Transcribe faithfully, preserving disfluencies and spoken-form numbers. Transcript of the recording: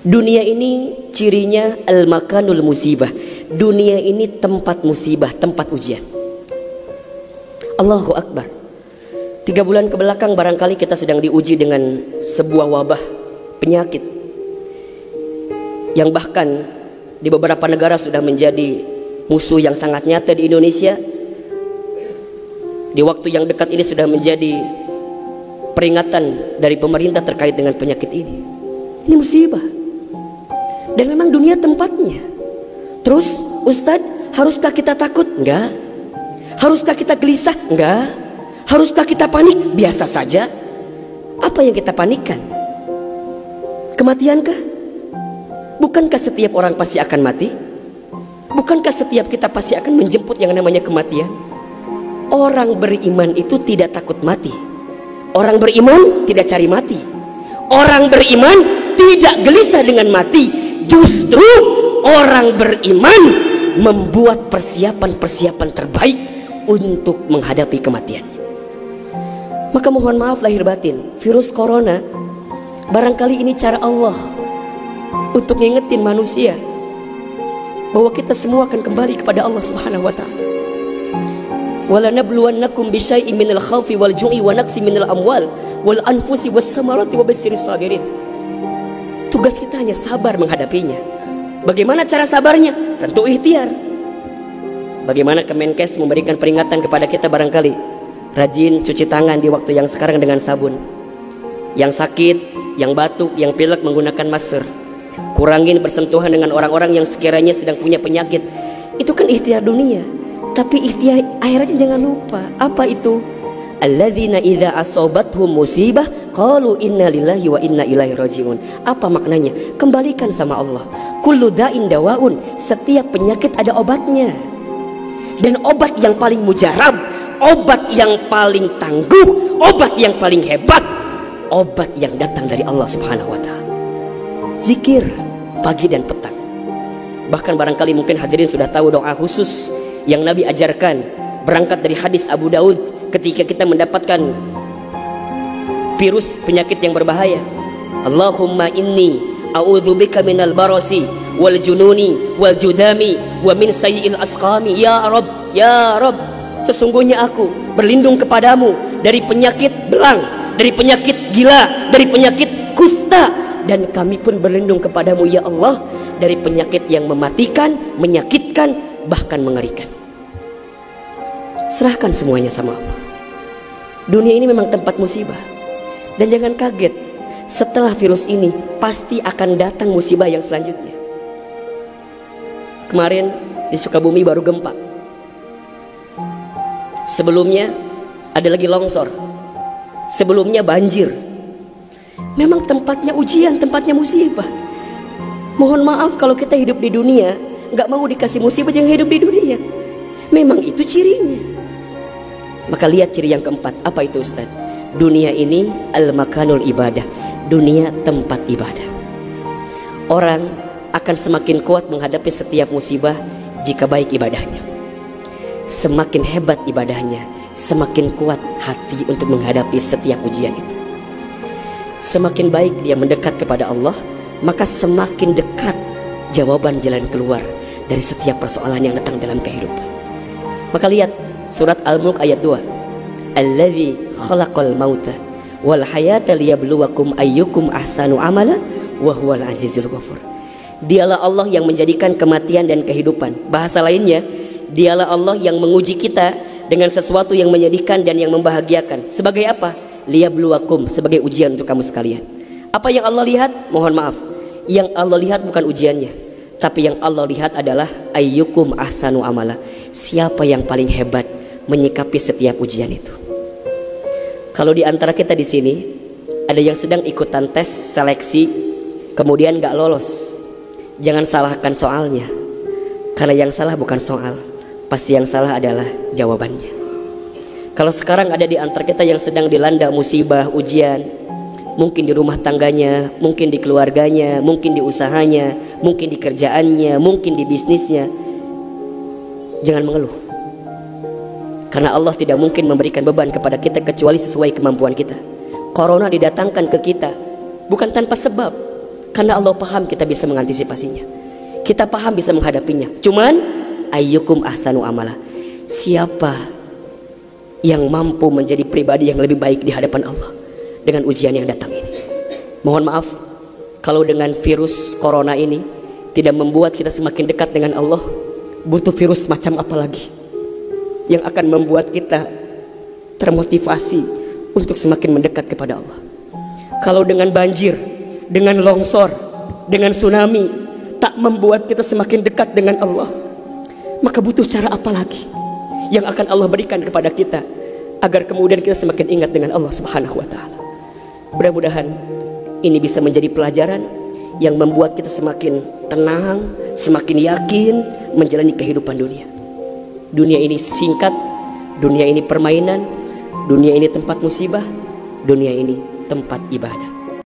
Dunia ini cirinya al-makanul musibah. Dunia ini tempat musibah, tempat ujian. Allahu Akbar. Tiga bulan kebelakang barangkali kita sedang diuji dengan sebuah wabah penyakit yang bahkan di beberapa negara sudah menjadi musuh yang sangat nyata. Di Indonesia di waktu yang dekat ini sudah menjadi peringatan dari pemerintah terkait dengan penyakit ini. Ini musibah. Dan memang dunia tempatnya. Terus Ustadz, haruskah kita takut? Enggak. Haruskah kita gelisah? Enggak. Haruskah kita panik? Biasa saja. Apa yang kita panikkan? Kematiankah? Bukankah setiap orang pasti akan mati? Bukankah setiap kita pasti akan menjemput yang namanya kematian? Orang beriman itu tidak takut mati. Orang beriman tidak cari mati. Orang beriman tidak gelisah dengan mati. Justru orang beriman membuat persiapan-persiapan terbaik untuk menghadapi kematian. Maka mohon maaf lahir batin, virus corona barangkali ini cara Allah untuk ngingetin manusia bahwa kita semua akan kembali kepada Allah Subhanahu wa taala. Wala nabluwannakum bisyai'in minal khaufi wal ju'i wa naqsi minal amwal wal anfusi was samarati wa basyirus sabirin. Tugas kita hanya sabar menghadapinya. Bagaimana cara sabarnya? Tentu ikhtiar. Bagaimana Kemenkes memberikan peringatan kepada kita barangkali? Rajin cuci tangan di waktu yang sekarang dengan sabun. Yang sakit, yang batuk, yang pilek menggunakan masker. Kurangin bersentuhan dengan orang-orang yang sekiranya sedang punya penyakit. Itu kan ikhtiar dunia. Tapi ikhtiar akhiratnya jangan lupa. Apa itu? Alladzina idza asobathum musibah qalu inna lillahi wa inna ilaihi rajiun. Apa maknanya? Kembalikan sama Allah. Kullu da'in dawaun. Setiap penyakit ada obatnya. Dan obat yang paling mujarab, obat yang paling tangguh, obat yang paling hebat, obat yang datang dari Allah Subhanahu wa taala. Zikir pagi dan petang. Bahkan barangkali mungkin hadirin sudah tahu doa khusus yang Nabi ajarkan berangkat dari hadis Abu Daud ketika kita mendapatkan virus penyakit yang berbahaya. Allahumma inni a'udzubika minal barasi wal jununi wal judami wa min sayyi'il asqami. Ya Rabb, ya Rabb, sesungguhnya aku berlindung kepadamu dari penyakit belang, dari penyakit gila, dari penyakit kusta, dan kami pun berlindung kepadamu ya Allah dari penyakit yang mematikan, menyakitkan, bahkan mengerikan. Serahkan semuanya sama Allah. Dunia ini memang tempat musibah. Dan jangan kaget, setelah virus ini pasti akan datang musibah yang selanjutnya. Kemarin di Sukabumi baru gempa. Sebelumnya ada lagi longsor. Sebelumnya banjir. Memang tempatnya ujian, tempatnya musibah. Mohon maaf kalau kita hidup di dunia gak mau dikasih musibah, jangan hidup di dunia. Memang itu cirinya. Maka lihat ciri yang keempat. Apa itu Ustaz? Dunia ini al-makanul ibadah. Dunia tempat ibadah. Orang akan semakin kuat menghadapi setiap musibah jika baik ibadahnya. Semakin hebat ibadahnya, semakin kuat hati untuk menghadapi setiap ujian itu. Semakin baik dia mendekat kepada Allah, maka semakin dekat jawaban jalan keluar dari setiap persoalan yang datang dalam kehidupan. Maka lihat surat Al-Mulk ayat dua. Alladzi khalaqal mauta wal hayata liyabluwakum ayyukum ahsanu amala wa huwal azizul ghafur. Dialah Allah yang menjadikan kematian dan kehidupan. Bahasa lainnya, dialah Allah yang menguji kita dengan sesuatu yang menyedihkan dan yang membahagiakan. Sebagai apa? Liyabluwakum, sebagai ujian untuk kamu sekalian. Apa yang Allah lihat? Mohon maaf, yang Allah lihat bukan ujiannya, tapi yang Allah lihat adalah ayyukum ahsanu amala. Siapa yang paling hebat menyikapi setiap ujian itu. Kalau di antara kita di sini ada yang sedang ikutan tes seleksi kemudian gak lolos, jangan salahkan soalnya, karena yang salah bukan soal, pasti yang salah adalah jawabannya. Kalau sekarang ada di antara kita yang sedang dilanda musibah, ujian, mungkin di rumah tangganya, mungkin di keluarganya, mungkin di usahanya, mungkin di kerjaannya, mungkin di bisnisnya, jangan mengeluh. Karena Allah tidak mungkin memberikan beban kepada kita kecuali sesuai kemampuan kita. Corona didatangkan ke kita bukan tanpa sebab. Karena Allah paham kita bisa mengantisipasinya, kita paham bisa menghadapinya. Cuman ayyukum ahsanu amala, siapa yang mampu menjadi pribadi yang lebih baik di hadapan Allah dengan ujian yang datang ini. Mohon maaf kalau dengan virus corona ini tidak membuat kita semakin dekat dengan Allah, butuh virus macam apa lagi yang akan membuat kita termotivasi untuk semakin mendekat kepada Allah. Kalau dengan banjir, dengan longsor, dengan tsunami tak membuat kita semakin dekat dengan Allah, maka butuh cara apa lagi yang akan Allah berikan kepada kita agar kemudian kita semakin ingat dengan Allah Subhanahu wa taala. Mudah-mudahan ini bisa menjadi pelajaran yang membuat kita semakin tenang, semakin yakin menjalani kehidupan dunia. Dunia ini singkat, dunia ini permainan, dunia ini tempat musibah, dunia ini tempat ibadah.